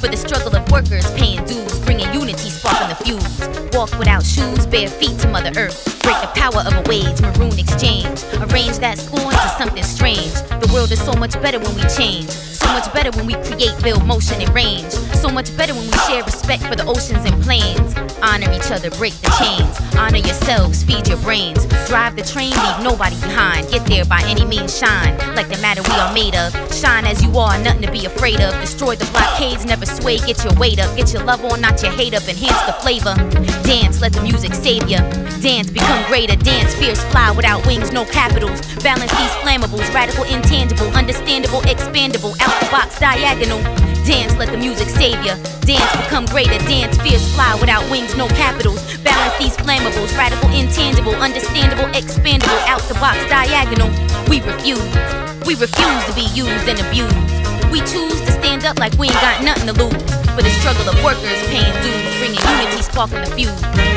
For the struggle of workers paying dues, bringing unity, sparking the fuse. Walk without shoes, bare feet to Mother Earth. Break the power of a wage, maroon exchange. Arrange that scorn to something strange. The world is so much better when we change. So much better when we create, build motion and range. So much better when we share respect for the oceans and plains. Honor each other, break the chains. Honor yourselves, feed your brains. Drive the train, leave nobody behind. Get there by any means, shine like the matter we are made of. Shine as you are, nothing to be afraid of. Destroy the blockades, never sway, get your weight up. Get your love on, not your hate up, enhance the flavor. Dance, let the music save ya. Dance, become greater. Dance, fierce, fly without wings, no capitals. Balance these flammables, radical, intangible, understandable, expandable, out the box, diagonal. Dance, let the music save ya. Dance, become greater. Dance, fierce, fly without wings, no capitals. Balance these flammables, radical, intangible, understandable, expandable, out the box, diagonal. We refuse to be used and abused. We choose to stand up like we ain't got nothing to lose. For the struggle of workers paying dues, bringing unity, sparking the fuse.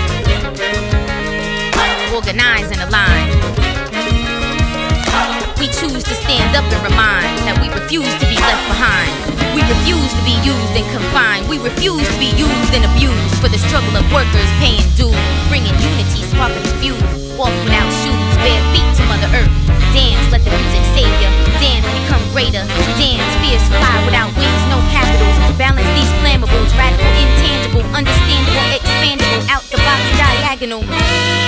Organize and align. We choose to stand up and remind that we refuse to be left behind. We refuse to be used and confined. We refuse to be used and abused. For the struggle of workers paying dues, bringing unity, sparking the fuse. Walk without shoes, bare feet to Mother Earth. Dance, let the music save ya. Dance, become greater. Dance, fierce, fly without wings, no capitals. Balance these flammables, radical, intangible, understandable, expandable, out the box, diagonal.